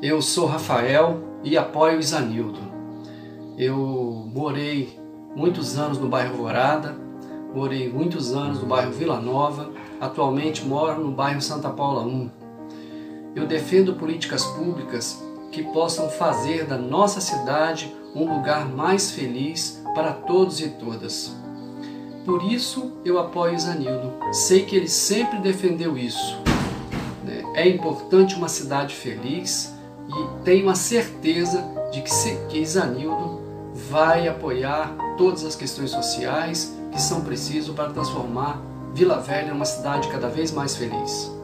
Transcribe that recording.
Eu sou Rafael e apoio Isanildo. Eu morei muitos anos no bairro Alvorada, morei muitos anos no bairro Vila Nova, atualmente moro no bairro Santa Paula 1. Eu defendo políticas públicas que possam fazer da nossa cidade um lugar mais feliz para todos e todas. Por isso eu apoio Isanildo. Sei que ele sempre defendeu isso. É importante uma cidade feliz e tenho a certeza de que Isanildo vai apoiar todas as questões sociais que são precisas para transformar Vila Velha em uma cidade cada vez mais feliz.